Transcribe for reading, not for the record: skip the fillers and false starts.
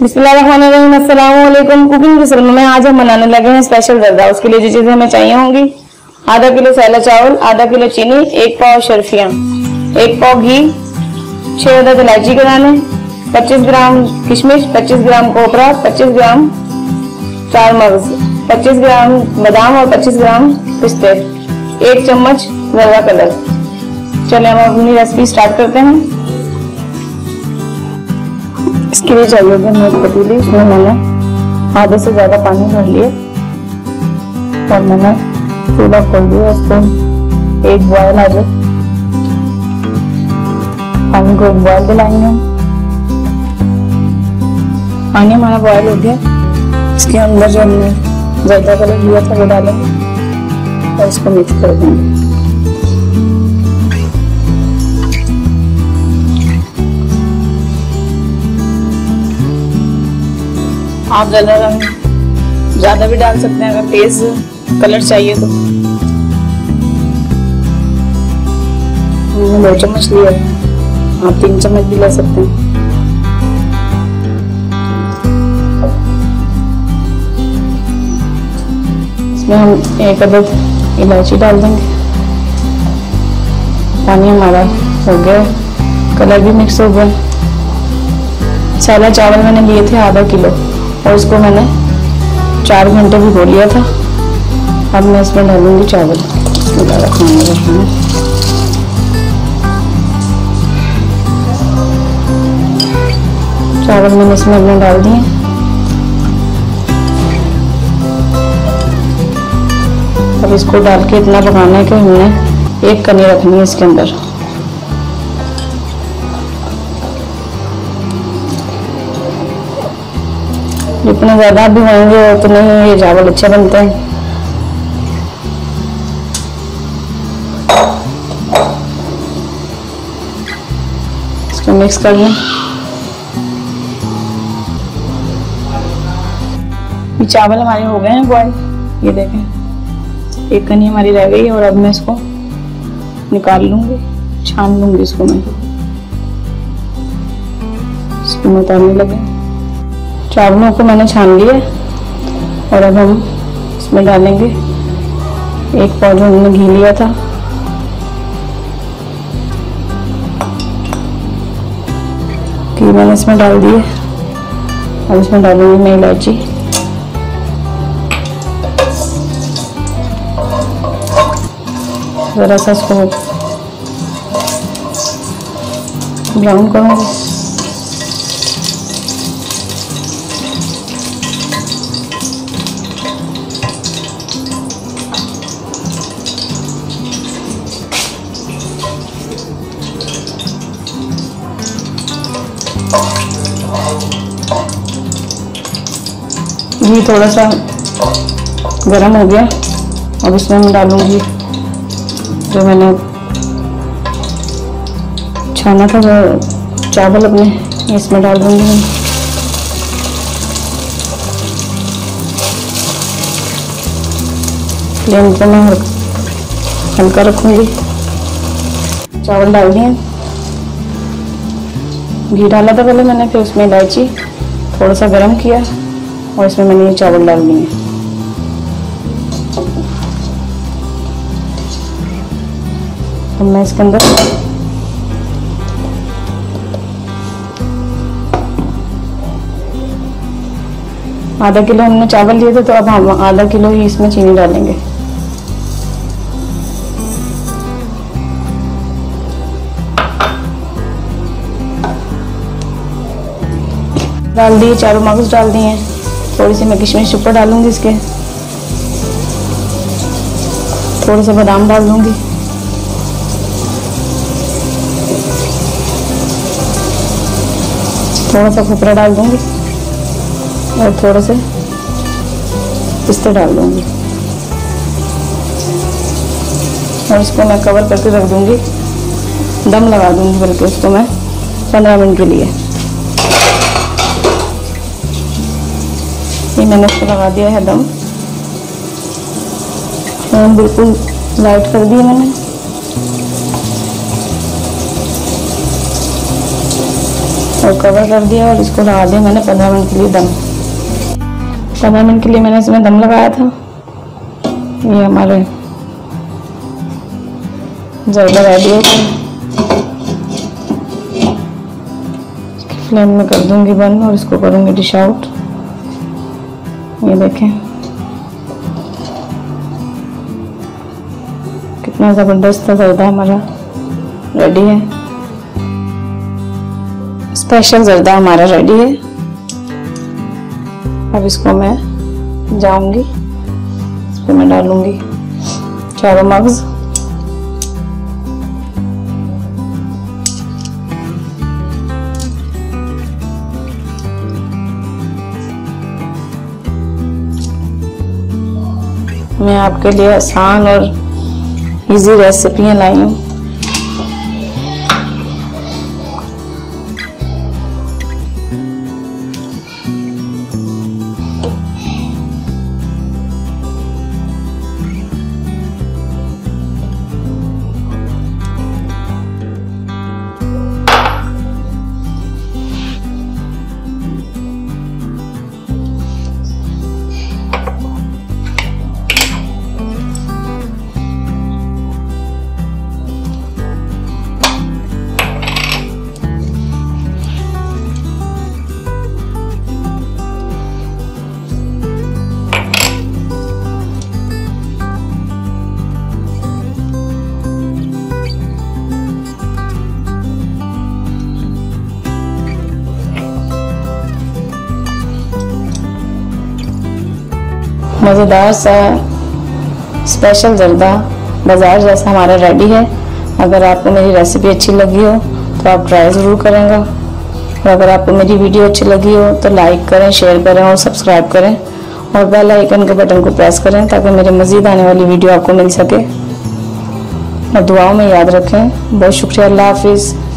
बिस्मिल्लाहिर्रहमानिर्रहीम। अस्सलाम वालेकुम। कुकिंग की शरण में आज हम बनाने लगे हैं स्पेशल जर्दा। उसके लिए जो चीजें हमें चाहिए होंगी, आधा किलो सैला चावल, आधा किलो चीनी, 1 पाव शर्फियाँ, 1 पाव घी, 6 अदद इलायची के दाने, 25 ग्राम किशमिश, 25 ग्राम कोपरा, 25 ग्राम चार मगज, 25 ग्राम बादाम और 25 ग्राम पिस्ते, 1 चम्मच जर्दा कलर। चलिए हम अपनी रेसिपी स्टार्ट करते हैं। इसके लिए चाहिए हमें एक पतीली, इसमें मैंने आधे से ज्यादा पानी भर लिया और मैंने चूल्हा खोल दिया। इसको एक बॉयल आ जाए, पानी को एक बॉयल दिलाएंगे हम। पानी हमारा बॉयल हो गया, इसके अंदर जो हमने जर्दा कलर लिया था वो डालेंगे और इसको मिक्स कर देंगे। आप जरा रंग ज्यादा भी डाल सकते हैं अगर तेज कलर चाहिए तो। 2 चम्मच लिया, आप 3 चम्मच भी ले सकते हैं। इसमें हम 1 अदद इलायची डाल देंगे। पानी हमारा हो गया, कलर भी मिक्स हो गया। सैला चावल मैंने लिए थे आधा किलो और इसको मैंने 4 घंटे भिगो लिया था। अब मैं इसमें डालूंगी चावल। चावल मैंने इसमें अपने डाल दिए। अब इसको डाल के इतना पकाना है कि हमने 1 कनी रखनी है इसके अंदर। जितने ज्यादा भी होंगे उतने ही ये चावल अच्छे बनते हैं। इसको मिक्स कर लें। ये चावल हमारे हो गए हैं बॉयल, ये देखें 1 कनी हमारी रह गई है। और अब मैं इसको निकाल लूंगी, छान लूंगी इसको मैं। इसको मैं उतारने लगे। चावलों को मैंने छान लिया और अब हम इसमें डालेंगे 1 पाव जो हमने घी लिया था। घी मैंने इसमें डाल दिए। अब इसमें डालूंगी मैं इलायची, जरा सा इसको ब्राउन करूंगी। घी थोड़ा सा गरम हो गया। अब इसमें मैं डालूंगी जो मैंने छाना था वो चावल अपने, इसमें डाल दूंगी मैं। फ्लेम को मैं हल्का रखूंगी। चावल डाल दिए, घी डाला था पहले मैंने, फिर उसमें इलायची थोड़ा सा गरम किया और इसमें मैंने ये चावल डाल दिए। तो मैं इसके अंदर आधा किलो हमने चावल लिए थे, तो अब हम आधा किलो ही इसमें चीनी डालेंगे। डाल दिए, चारों मगज डाल दिए। थोड़ी सी मैं किशमिश ऊपर डालूंगी इसके, थोड़ा सा बादाम डाल दूंगी, थोड़ा सा खोपरा डाल दूंगी और थोड़े से पिस्ते डाल दूंगी। और इसको मैं कवर करके रख दूंगी, दम लगा दूंगी बल्कि इसको मैं 15 मिनट के लिए। ये मैंने इसको लगा दिया है दम। बिल्कुल लाइट कर दी मैंने। और कवर कर दिया और इसको लगा दिया मैंने 15 मिनट के लिए दम। 15 मिनट के लिए मैंने इसमें दम लगाया था। ये हमारे जर्दा रेडी हो गया। फ्लेम में कर दूंगी बंद और इसको करूंगी डिश आउट। ये देखें कितना ज़बरदस्त जर्दा हमारा रेडी है। स्पेशल जर्दा हमारा रेडी है। अब इसको मैं जाऊंगी, इस पर मैं डालूंगी चारों मग्ज। मैं आपके लिए आसान और इजी रेसिपियां लाई हूँ। मज़ेदार सा स्पेशल जर्दा बाज़ार जैसा हमारा रेडी है। अगर आपको मेरी रेसिपी अच्छी लगी हो तो आप ट्राई ज़रूर करेंगे। और अगर आपको मेरी वीडियो अच्छी लगी हो तो लाइक करें, शेयर करें और सब्सक्राइब करें और बेल आइकन के बटन को प्रेस करें ताकि मेरे मज़ीद आने वाली वीडियो आपको मिल सके। और दुआओं में याद रखें। बहुत शुक्रिया। अल्लाह हाफिज़।